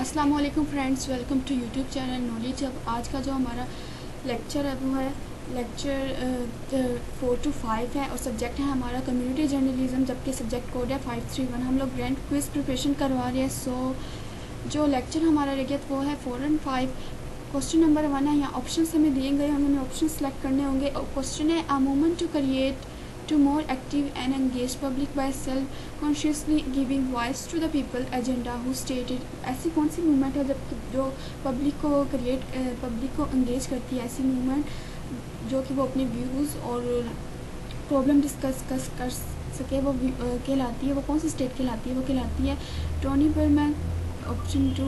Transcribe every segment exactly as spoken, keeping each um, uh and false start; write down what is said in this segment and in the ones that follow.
अस्सलाम वालेकुम friends, welcome to YouTube channel knowledge. अब आज का जो हमारा लेक्चर है वो है लेक्चर फोर टू फाइव है और सब्जेक्ट है हमारा कम्युनिटी जर्नलिज्म, जबकि सब्जेक्ट कोड है फाइव थ्री वन। हम लोग ग्रैंड क्विज प्रिपरेशन करवा रहे हैं। सो जो लेक्चर हमारा रहेगा वो है four and five. Question number one है, यहाँ ऑप्शन हमें दिए गए, हमें ऑप्शन सेलेक्ट करने होंगे। क्वेश्चन है, a movement to create to more active and engaged public by self-consciously giving voice to the people agenda who stated। ऐसी कौन सी मूवमेंट है जब जो पब्लिक को क्रिएट पब्लिक को एंगेज करती है? ऐसी मूवमेंट जो कि वो अपने व्यूज़ और प्रॉब्लम डिस्कस कर सके वो कहलाती है। वो कौन सी स्टेट कहलाती है? वो कहलाती है Tony Burman. Option two,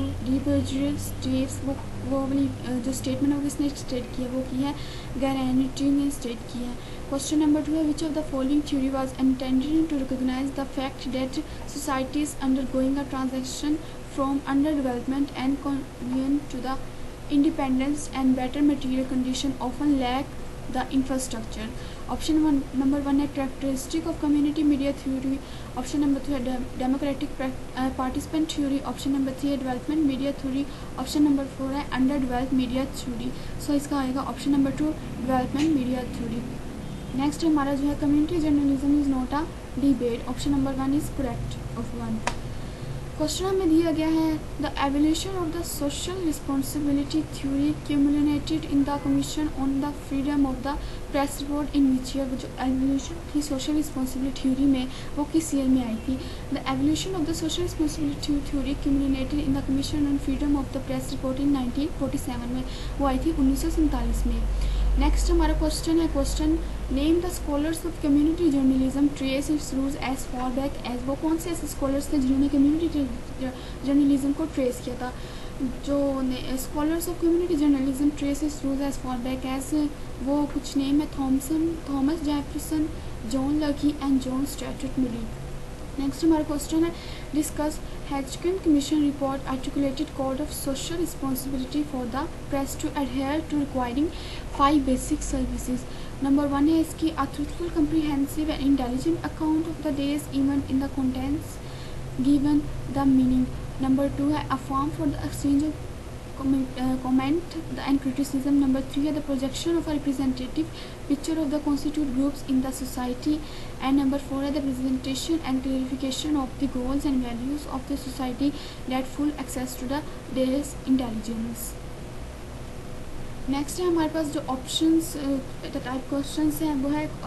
D states, वो वो वाली जो स्टेटमेंट है उसने स्टेट किया वो की है गारंटी ने स्टेट की है। क्वेश्चन नंबर टू है, which of the following theory was intended to recognise the fact that societies undergoing a transaction from under development and convenient to the independence and better material condition often lack the infrastructure. Option one number one है characteristic of community media theory. Option number two है democratic participant theory. Option number three है development media theory. Option number four है under develop media theory. So इसका आएगा option number two, development media theory. Next हमारा जो है, community journalism is not a debate. Option number one is correct of one. Question हमें दिया गया है, the evolution of the social responsibility theory cumulated in the commission on the freedom of the press report in which year. जो evolution थी social responsibility theory में वो किस year में आई थी? The evolution of the social responsibility theory cumulated in the commission on freedom of the press report in nineteen forty seven में, वो आई थी उन्नीस सौ सैंतालीस में। नेक्स्ट हमारा क्वेश्चन है, question name the scholars of community journalism trace its roots as far back as. वो कौन से ऐसे स्कॉलर्स थे जिन्होंने कम्युनिटी जर्नलिज्म को ट्रेस किया था? जो scholars of community journalism trace its roots as far back as, वो कुछ नेम है, Thomson, Thomas Jefferson, John Locke and John Stuart Mill. Next हमारा क्वेश्चन है, डिस्कस हैचकिन commission report articulated code of social responsibility for the press to adhere to requiring five basic services. Number one है इसकी, a truthful comprehensive and intelligent account of the day's event in the contents given the meaning. Number two है, a form for the exchange of comment and criticism. Number three है the projection of a representative picture of the constituent groups in the society. And number four है the presentation and clarification of the goals and values of the society that full access to the day's intelligence. Next है हमारे पास जो options type questions हैं वो है,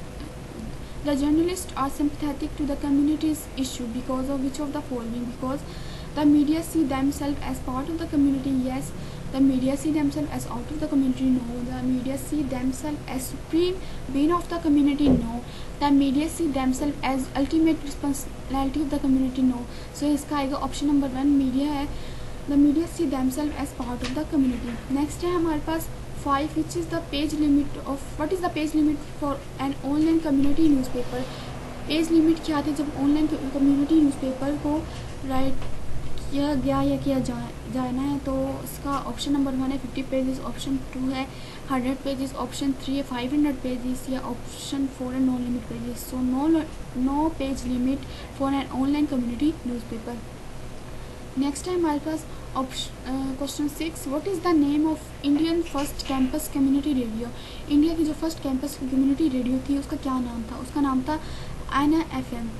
the journalists are sympathetic to the community's issue because of which of the following? Because the media see themselves as part of the community. Yes. The media see themselves as out of the community. No. The media see themselves as supreme being of the community. No. The media see themselves as ultimate responsibility of the community. No. So इसका आएगा option number one, media है। The media see themselves as part of the community. Next है हमारे पास five, which is the page limit of what is the page limit for an online community newspaper? Page limit क्या थी जब online community newspaper को write किया गया या किया जा जाना है? तो इसका ऑप्शन नंबर वन है फिफ्टी पेजेस, ऑप्शन टू है हंड्रेड पेजेस, ऑप्शन थ्री है फाइव हंड्रेड पेजेस, या ऑप्शन फोर है no limit pages. So no no page limit for an online community newspaper. Next है हमारे पास option question six, what is the name of Indian first campus community radio. India की जो first campus community radio थी उसका क्या नाम था? उसका नाम था Anna F M.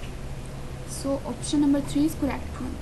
So option number three is correct one.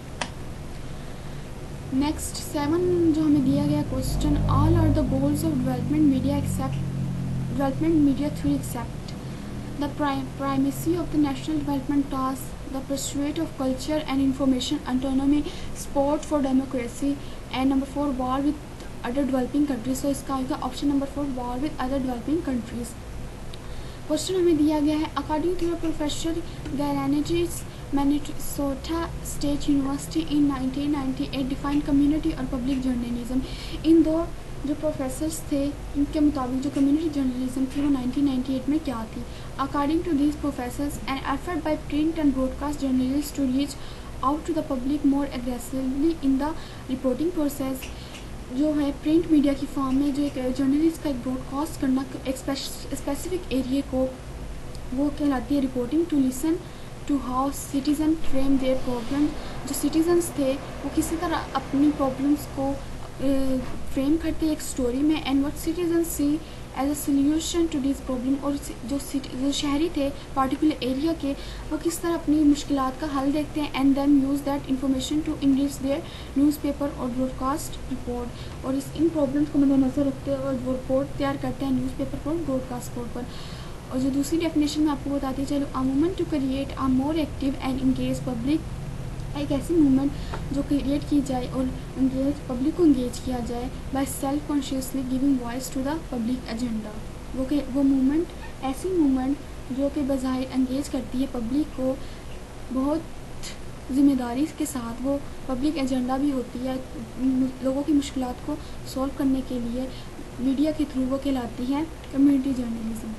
Next seven जो हमें दिया गया question, all are the goals of development media except development media theory except the primacy of the national development task, the pursuit of culture and information autonomy, support for democracy, and number four, war with other developing countries. So इसका आएगा option number four, war with other developing countries. Question हमें दिया गया है, according to professor गैरानिटीज Minnesota state university in nineteen ninety eight define community और public journalism. इन दो जो प्रोफेसर्स थे इनके मुताबिक जो कम्युनिटी जर्नलिज्म थी वो नाइनटीन नाइंटी एट में क्या थी? According to these professors, an effort by print and broadcast journalist to reach out to the public more aggressively in the reporting process. जो है प्रिंट मीडिया की फॉर्म में जो एक जर्नलिस्ट का एक ब्रॉडकास्ट करना एक स्पेसिफिक एरिया को, वो कहलाती है reporting. To listen to how citizen frame their problem. जो सिटीजन्स थे वो किसी तरह अपनी प्रॉब्लम्स को फ्रेम uh, करते एक स्टोरी में, and what citizen see as a solution to this problem. और जो जो शहरी थे पार्टिकुलर एरिया के, वो किस तरह अपनी मुश्किलात का हल देखते हैं, and then use that information to English their newspaper और ब्रॉडकास्ट रिपोर्ट। और इस इन प्रॉब्लम्स को मद्देनजर रखते हैं और वो रिपोर्ट तैयार करते हैं न्यूज़पेपर पर, ब्रॉडकास्ट बोर्ड पर। और जो दूसरी डेफिनेशन मैं आपको बताती चलो, a movement to create a more active and engage public. एक ऐसी मूवमेंट जो क्रिएट की जाए और इंगेज पब्लिक को इंगेज किया जाए by self consciously giving voice to the public agenda. वो के वो मूवमेंट ऐसी मूवमेंट जो कि बज़ाहिर इंगेज करती है पब्लिक को, बहुत ज़िम्मेदारी के साथ वो पब्लिक एजेंडा भी होती है, लोगों की मुश्किलात को सॉल्व करने के लिए मीडिया के थ्रू वो कहलाती है कम्युनिटी जर्नलिज्म।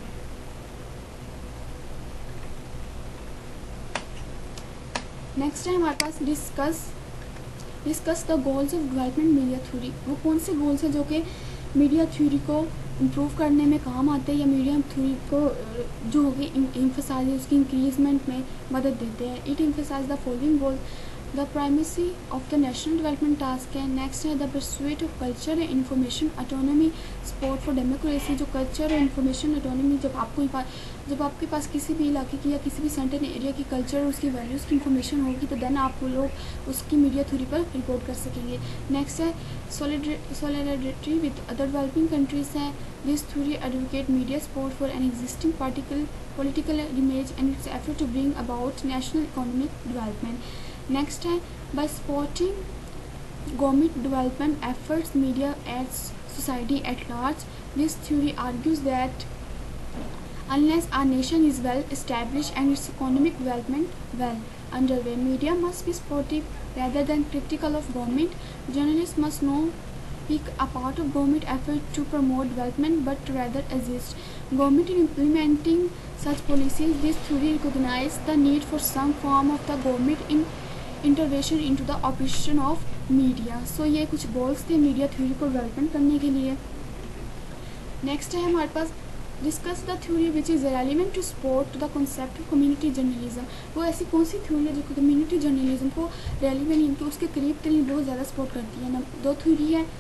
नेक्स्ट है हमारे पास discuss discuss the goals of development media theory. वो कौन से गोल्स हैं जो कि मीडिया थ्योरी को इम्प्रूव करने में काम आते हैं, या मीडिया थ्योरी को जो होगी एम्फसाइज उसकी इंक्रीजमेंट में मदद देते हैं। It emphasise the following goals, the primacy of the national development task है। नेक्स्ट है the pursuit of culture and information autonomy, support for democracy. जो कल्चर और इन्फॉर्मेशन ऑटोनॉमी, जब आपको जब आपके पास किसी भी इलाके की या किसी भी सेंटर एरिया की कल्चर और उसकी वैल्यूज़ की इन्फॉर्मेशन होगी, तो देन आप लोग उसकी मीडिया थ्योरी पर रिपोर्ट कर सकेंगे। नेक्स्ट है solidarity with other developing countries है। This theory advocate media support for an existing particle political image and its effort to bring about national economic development. Next है by supporting government development efforts media aids society at large. This theory argues that unless our nation is well established and its economic development well underway, media must be supportive rather than critical of government. Journalists must not pick a part of government effort to promote development but rather assist government in implementing such policies. This theory recognizes the need for some form of the government in intervention into the operation of media. So ये कुछ goals थे media theory को development करने के लिए। Next है हमारे पास discuss the theory which is relevant to support the concept of community journalism. वो ऐसी कौन सी थ्योरी है जो कम्युनिटी जर्नलिज्म को रेलिवेंट इनके उसके करीब तरीब बहुत ज़्यादा सपोर्ट करती है। दो थ्योरी है,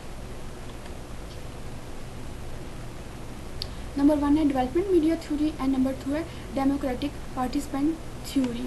नंबर वन है development media theory and number two है डेमोक्रेटिक पार्टिसिपेंट थ्योरी।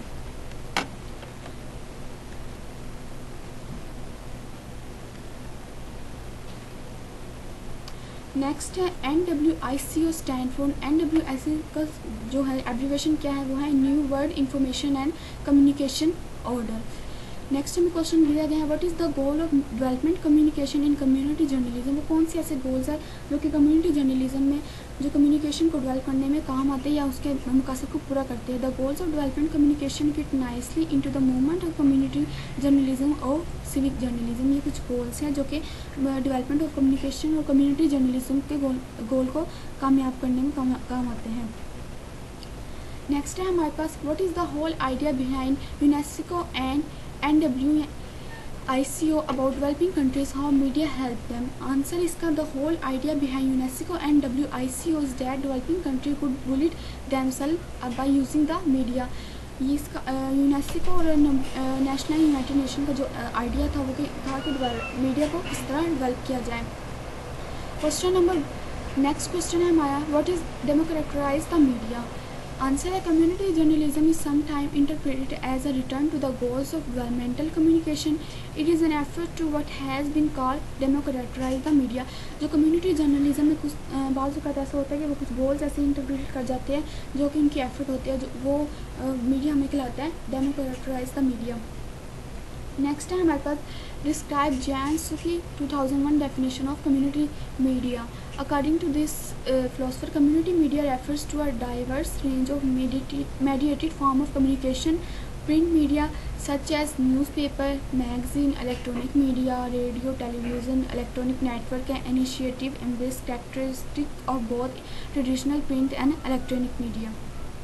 नेक्स्ट है N W I C O stand for. N W I C का जो है एब्रीवेशन क्या है, वो है new world information and communication order. Next हमें क्वेश्चन दिया गया है what is the goal of development communication in community journalism. वो कौन से ऐसे गोल्स है जो कि कम्युनिटी जर्नलिज्म में जो कम्युनिकेशन को डेवलप करने में काम आते हैं या उसके मकसद को पूरा करते हैं। The goals of development communication fit nicely into the movement of community journalism और सिविक जर्नलिज्म। ये कुछ गोल्स हैं जो कि डेवलपमेंट ऑफ कम्युनिकेशन और कम्युनिटी जर्नलिज्म के गोल गोल को कामयाब करने में काम, काम आते हैं। नेक्स्ट है हमारे पास what is the whole idea behind UNESCO and N W I C O about developing countries, how media help them. Answer इसका the whole idea behind UNESCO and W I C O is that developing country could build themselves by using the media. ये इसका UNESCO और national United nation का जो idea था वो था कि मीडिया को किस तरह डेवलप किया जाए। क्वेश्चन नंबर नेक्स्ट क्वेश्चन है हमारा what is democratise the media. Answer है community journalism is sometime interpreted as a return to the goals of developmental communication. It is an effort to what has been called democratise the media. जो community journalism में कुछ बाज़ वक़्त ऐसा होता है कि वो कुछ गोल्स ऐसे इंटरप्रेट कर जाते हैं जो कि उनकी एफर्ट होती है, जो वो मीडिया हमें कहलाता है डेमोक्रेटाइज द मीडिया। नेक्स्ट है हमारे पास डिस्क्राइब जैन सुकी two thousand one definition of community media. According to this uh, philosopher, community media refers to a diverse range of mediated form of communication. Print media such as newspaper, magazine, electronic media, radio, television, electronic network and initiative embrace characteristics of both traditional print and electronic media.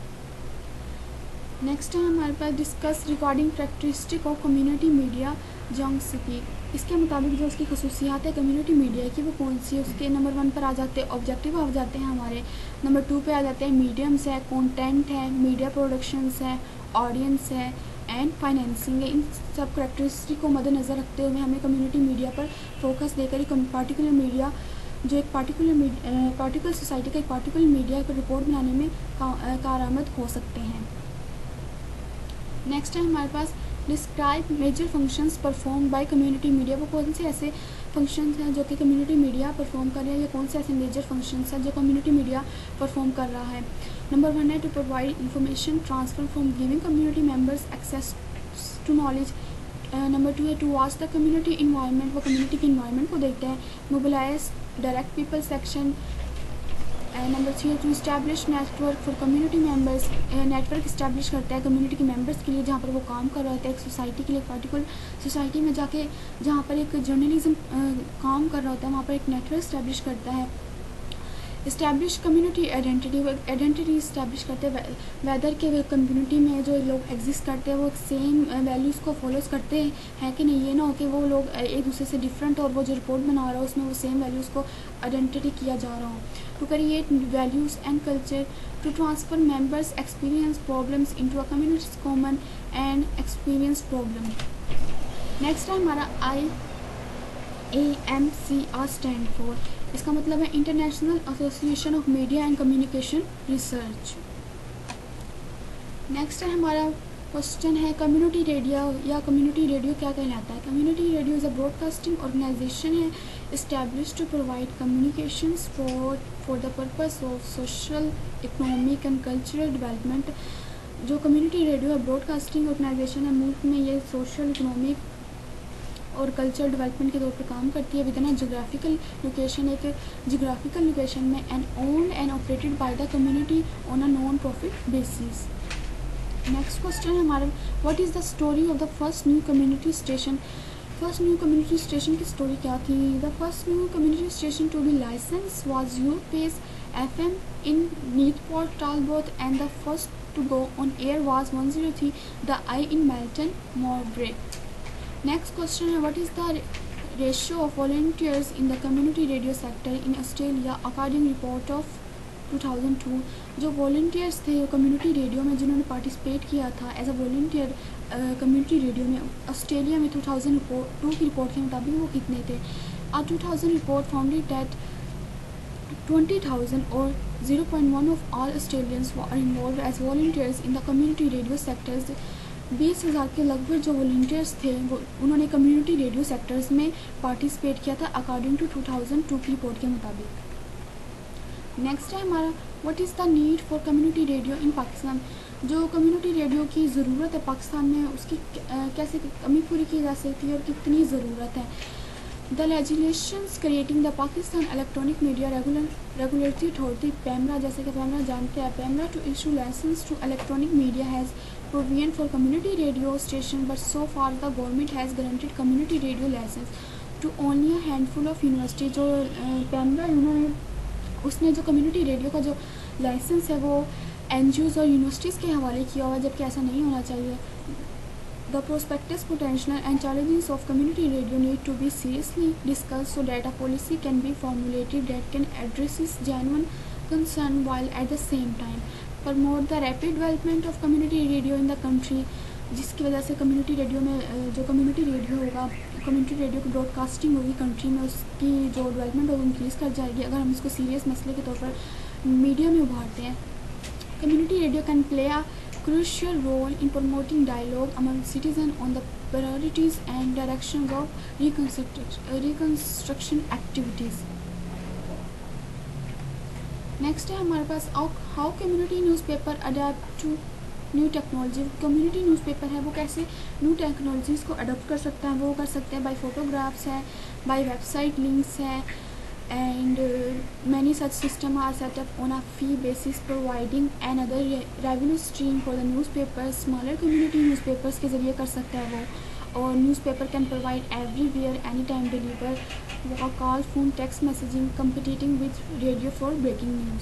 Next है हमारे पास discuss recording characteristic of community media जोंगस्की। इसके मुताबिक जो उसकी खसूसियात है community media की वो कौन सी है, उसके नंबर वन पर आ जाते हैं ऑब्जेक्टिव आ जाते हैं हमारे नंबर टू पे आ जाते हैं मीडियम्स है, कंटेंट है, मीडिया प्रोडक्शंस है, ऑडियंस है एंड फाइनेंसिंग है। इन सब करेक्टरिस्टिक को मद्देनज़र रखते हुए हमें कम्युनिटी मीडिया पर फोकस देकर ही पार्टिकुलर मीडिया जो एक पार्टिकुलर पार्टिकुलर सोसाइटी का एक पार्टिकुलर मीडिया पर रिपोर्ट बनाने में कारआमद हो सकते हैं। नेक्स्ट है हमारे पास describe major functions perform by community media. वो कौन से ऐसे फंक्शंस हैं जो कि कम्युनिटी मीडिया परफॉर्म कर रहे हैं, या कौन से ऐसे मेजर फंक्शंस हैं जो कम्युनिटी मीडिया परफॉर्म कर रहा है। नंबर वन है to provide information transfer from giving community members access to knowledge. Number two है to watch the community environment. वो कम्युनिटी के इन्वायरमेंट को देखते हैं। Mobilise direct people section. Number three है to establish network for community members. Network establish करता है community के मेंबर्स के लिए जहाँ पर वो काम कर रहा होता है। एक सोसाइटी के लिए, एक पार्टिकुलर सोसाइटी में जाके जहाँ पर एक जर्नलिज्म काम कर रहा होता है वहाँ पर एक नेटवर्क इस्टेब्लिश करता है। Establish community identity. वो आइडेंटिटी इस्टेब्लिश करते हैं वेदर के कम्युनिटी में जो लोग एग्जिस्ट करते हैं वो सेम वैल्यूज़ को फॉलोज करते हैं कि नहीं। ये ना हो कि वो लोग एक दूसरे से डिफरेंट और वो जो रिपोर्ट बना रहा हो उसमें वो सेम वैल्यूज़ को आइडेंटिटी किया जा रहा हो। To create values and culture. To transfer members experience problems into a community common and experience problem. Next है हमारा I A M C R stand for. इसका मतलब है International Association of Media and Communication Research. Next है हमारा question है community radio या community radio क्या कहलाता है। Community radio is a broadcasting organisation है establish to provide communications for for the purpose of social, economic and cultural development. जो community radio है ब्रॉडकास्टिंग ऑर्गेनाइजेशन है, मुल्क में ये सोशल, इकोनॉमिक और कल्चरल डेवलपमेंट के तौर पर काम करती है। विद इन जोग्राफिकल लोकेशन, एक जोग्राफिकल लोकेशन में, and owned and operated by the community on a non profit basis. Next question है हमारा what is the story of the first new community station. First new community station की story क्या थी। The first new community station to be license was you pace F M in Neath Port Talbot and the first to go on air was one zero three the eye in Melton Mowbray. Next question है what is the ratio of volunteers in the community radio sector in Australia according report of two thousand two. जो volunteers थे community radio में जिन्होंने participate किया था as a volunteer community radio में Australia में to thousand two की report के मुताबिक वो कितने थे। Ah two thousand report founded that twenty thousand और zero point one of all Australians are involve as volunteers in the community radio sectors. बीस हज़ार के लगभग जो वॉलंटियर्स थे वो उन्होंने कम्युनिटी रेडियो सेक्टर्स में पार्टिसिपेट किया था according to two thousand two की रिपोर्ट के मुताबिक। नेक्स्ट है हमारा what is the need for community radio इन पाकिस्तान। जो कम्युनिटी रेडियो की ज़रूरत है पाकिस्तान में उसकी कैसे कमी पूरी की जा सकती है और कितनी ज़रूरत है। The legislations creating the Pakistan electronic media regular regulatory authority PEMRA, जैसे कि पैमरा जानते हैं, PEMRA to issue licence to electronic media has provision for community radio station, but so far the government has granted community radio license to only a handful of university। जो पैमरा उन्होंने उसने जो community radio का जो लाइसेंस है वो N G Os और universities के हवाले किया हुआ है, जबकि ऐसा नहीं होना चाहिए। The prospects potential and challenges of community radio need to be seriously discuss so that a policy can be formulated that can address genuine concern while at the same time promote the rapid development of community radio in the country। जिसकी वजह से community radio में जो community radio होगा, community radio की broadcasting होगी country में, उसकी जो डेवलपमेंट होगी इंक्रीज़ कर जाएगी अगर हम इसको सीरियस मसले के तौर पर मीडिया में उभारते हैं। Community radio can play a crucial role in promoting dialogue among citizen on the priorities and directions of reconstruction activities. Next है हमारे पास how community newspaper adapt to new technology. Community newspaper है वो कैसे new technologies को adopt कर सकता है। वो कर सकते हैं बाय फोटोग्राफ्स है, बाय वेबसाइट लिंक्स है, and many such system are set up on a fee basis providing an other revenue stream for the newspaper. Smaller community newspapers के ज़रिए कर सकता है वो, और newspaper can provide everywhere any time deliver call phone text messaging competing with radio for breaking news.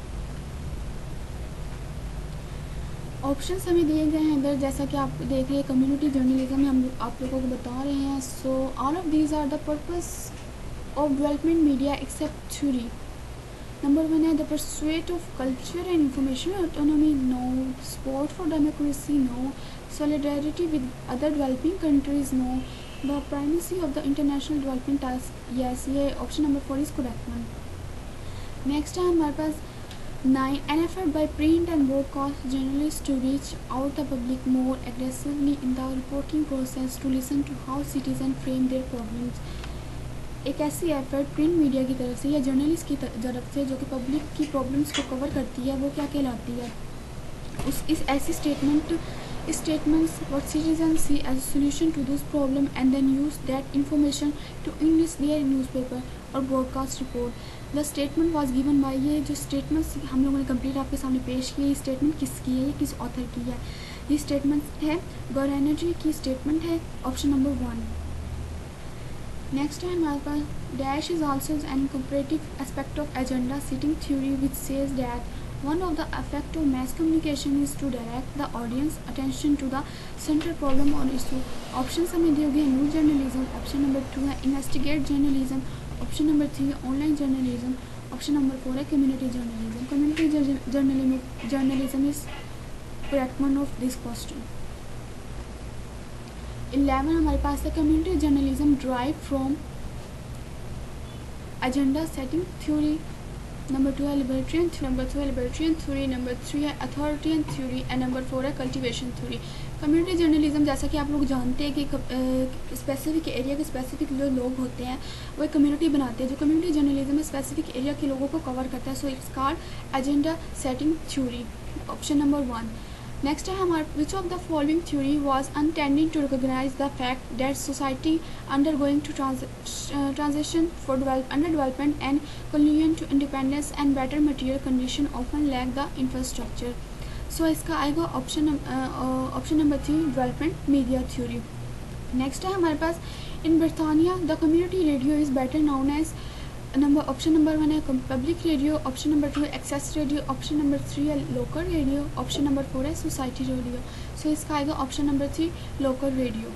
Options हमें दिए गए हैं इधर, जैसा कि आप देख रहे हैं कम्युनिटी जर्नलिज्म में हम आप लोगों को बता रहे हैं। So all of these are the purpose of development media except theory. Number one है the pursuit of culture and information autonomy, no. Support for democracy, no. Solidarity with other developing countries, no. The primacy of the international development task, yes. ये option number four is correct one. Next है हमारे पास nine, an effort by print and broadcast journalist to reach out the public more aggressively in the reporting process to listen to how citizen frame their problems. एक ऐसी effort print media की तरफ से या journalist की तरफ से जो कि पब्लिक की प्रॉब्लम्स को कवर करती है, वो क्या कहलाती है? उस इस ऐसी statement statements what citizens see as a solution to those problem and then use that information to enrich their newspaper or broadcast report. The statement was given by, ये जो statements हम लोगों ने complete आपके सामने पेश की है, ये statement किसकी है, ये किस author की है? ये statement है गॉरेनर्जी की statement है, option number one. Next है हमारे पास dash is also an comparative aspect of agenda setting theory which says that one of the effect of mass communication is to direct the audience attention to the central problem or issue. Options हमें दिए गए news journalism, option number two है investigate journalism, option number three है online journalism, option number four है community journalism. Community journalism journalism is correct one of this question. Eleven हमारे पास है community journalism drive from agenda setting theory. Number two है libertarian, number two है libertarian theory, number three है authoritarian theory and number four है cultivation theory. Community journalism जैसा कि आप लोग जानते हैं कि स्पेसिफिक एरिया के स्पेसिफिक जो लोग होते हैं वो एक कम्युनिटी बनाते हैं. जो कम्युनिटी जर्नलिज्म में स्पेसिफिक एरिया के लोगों को कवर करता है, so it's called agenda setting theory, option number one. Next है हमारे which of the following theory was intending to recognise the fact that society under going to transition for develop under development and convenient to independence and better material condition often lack the infrastructure. सो इसका आएगा option option number three development media theory. Next है हमारे पास in Britannia the community radio is better known as number option number one है public radio, option number two है access radio, option number three है local radio, option number four है society radio. So इसका आएगा option number three local radio.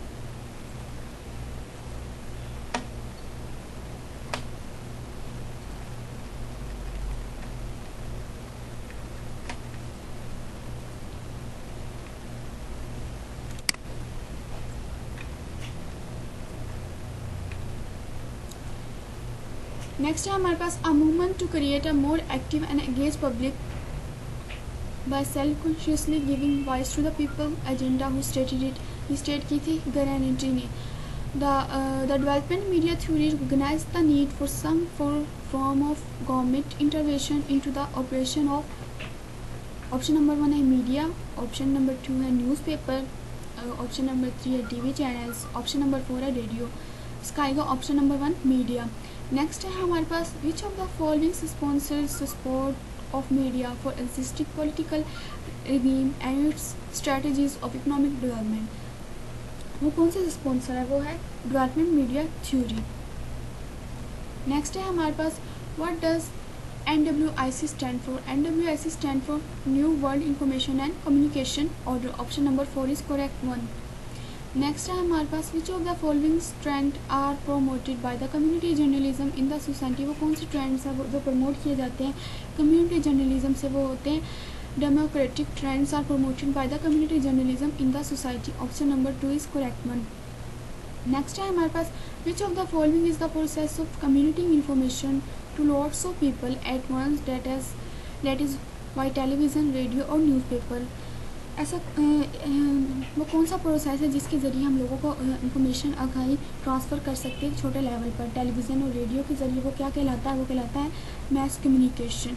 Next है हमारे पास a movement to create a more active and engage public by self consciously giving voice to the people agenda who stated it. ये state की थी guarantee ने. The the development media theory recognize the need for some for form of government intervention into the operation of option number one है media, option number two है newspaper, option number three है TV channels, option number four है radio. इसका आएगा option number one media. Next है हमारे पास which of the following sponsors support of media for existing political रिगीम and its strategies of economic development. वो कौन सा स्पॉन्सर है? वो है डेवलपमेंट मीडिया थ्योरी. नेक्स्ट है हमारे पास what does N W I C stand for? N W I C stand for new world information and communication order, option number four is correct one. Next है हमारे पास which of the following trend are promoted by the community journalism in the society. वो कौन से trends हैं जो promote किए जाते हैं कम्युनिटी जर्नलिज्म से? वो होते हैं democratic trends are promoted by the community journalism in the society, option number two is correct one. Next है हमारे पास which of the following is the process of communicating information to lots of people at once that is that is by television, radio और newspaper. ऐसा वो कौन सा process है जिसके ज़रिए हम लोगों को इंफॉर्मेशन आगाही ट्रांसफ़र कर सकते हैं छोटे लेवल पर? टेलीविज़न और रेडियो के ज़रिए. वो क्या कहलाता है? वो कहलाता है mass communication.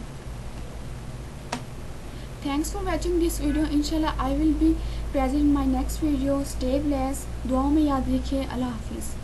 Thanks for watching this video. इंशाल्लाह I will be present in my next video. Stay blessed. दुआओं में याद रखिए. अल्लाह हाफिज़.